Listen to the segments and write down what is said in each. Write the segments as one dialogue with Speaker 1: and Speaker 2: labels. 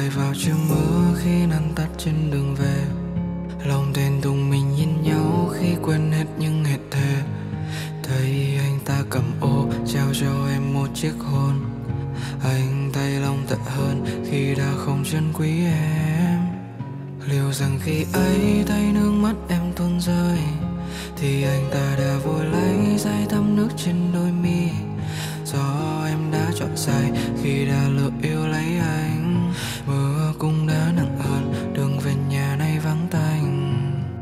Speaker 1: rơi vào chiều mưa khi nắng tắt trên đường về. Lòng thẹn thùng mình nhìn nhau khi quên hết những hẹn thề. Thấy anh ta cầm ô trao cho em một chiếc hôn. Anh thấy lòng tệ hơn khi đã không trân quý em. Liệu rằng khi ấy thấy nước mắt em tuôn rơi thì anh ta đã vội lấy giấy thấm nước trên đôi mi. Do em đã chọn sai khi đã lựa yêu lấy anh. Mưa cũng đã nặng hơn, đường về nhà nay vắng tanh.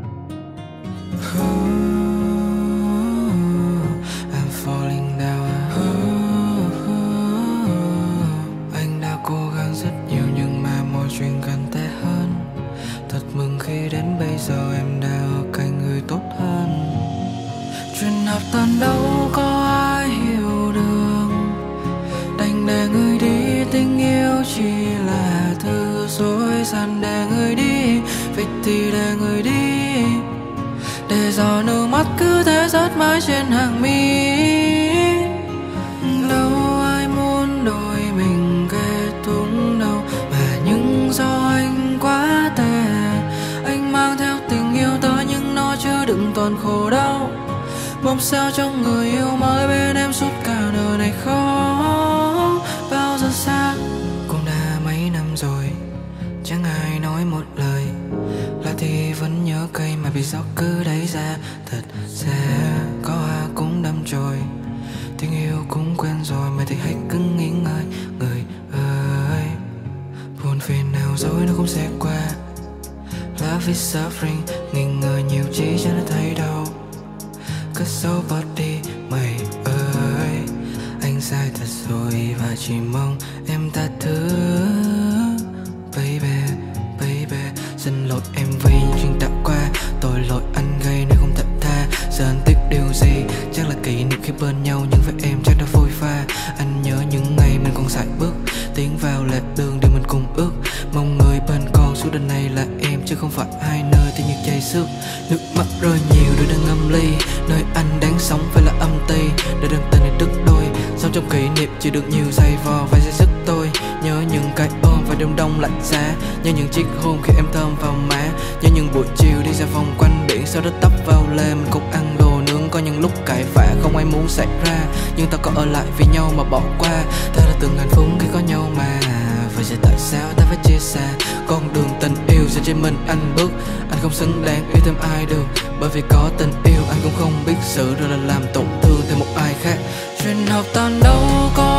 Speaker 1: I'm falling down. Anh đã cố gắng rất nhiều nhưng mà mọi chuyện càng tệ hơn. Thật mừng khi đến bây giờ em đã ở cạnh người tốt hơn. Chuyện hợp tan đâu có ai hiểu được, đành để người đi. Tình yêu chỉ là thứ dối gian để người đi. Vậy thì để người đi, để giọt nước mắt cứ thế rớt mãi trên hàng mi. Đâu ai muốn đôi mình kết thúc đâu, mà nhưng do anh quá tệ. Anh mang theo tình yêu tới nhưng nó chưa đựng toàn khổ đau. Mong sao trong người yêu mới bên em suốt cả đời này không bao giờ xa. Cũng đã mấy năm rồi chẳng ai nói một lời, là thì vẫn nhớ cây mà bị gió cứ đẩy ra. Thật ra có hoa cũng đâm chồi, tình yêu cũng quen rồi mà thì hãy cứ nghỉ ngơi. Người ơi, buồn phiền nào rồi nó cũng sẽ qua. Love is suffering, nghi ngờ nhiều chỉ cho nó thấy đau. Cất giấu bớt đi mày ơi, anh sai thật rồi và chỉ mong em tha thứ. Baby, baby, xin lỗi em vì những chuyện đã qua. Tội lỗi anh gây nên không thể tha. Giờ anh tiếc điều gì? Chắc là kỷ niệm khi bên nhau, nhưng với em chắc đã phôi pha. Anh nhớ những ngày mình còn sải bước, tiến vào lề đường để mình cùng ước. Mong người bên con suốt đời này là em, chứ không phải hai nơi thì như chảy xước. Nước mắt rơi nhiều để đang ngâm ly, nơi anh đáng sống phải là âm ty. Để đơn tình này đứt đôi, sống trong kỷ niệm chỉ được nhiều giày vò và dây sức tôi. Nhớ những cái ôm và đêm đông lạnh giá, nhớ những chiếc hôn khi em thơm vào má. Nhớ những buổi chiều đi dạo vòng quanh biển, sau đó tấp vào lề mình cùng ăn đồ nướng. Có những lúc cãi vã không ai muốn xảy ra, nhưng ta có ở lại vì nhau mà bỏ qua. Ta đã từng hạnh phúc khi có nhau mà, vậy giờ tại sao ta phải chia xa? Con đường tình yêu sẽ trên mình anh bước. Anh không xứng đáng yêu thêm ai được, bởi vì có tình yêu anh cũng không biết xử rồi là làm tổn thương thêm một ai khác. Chuyện hợp tan đâu có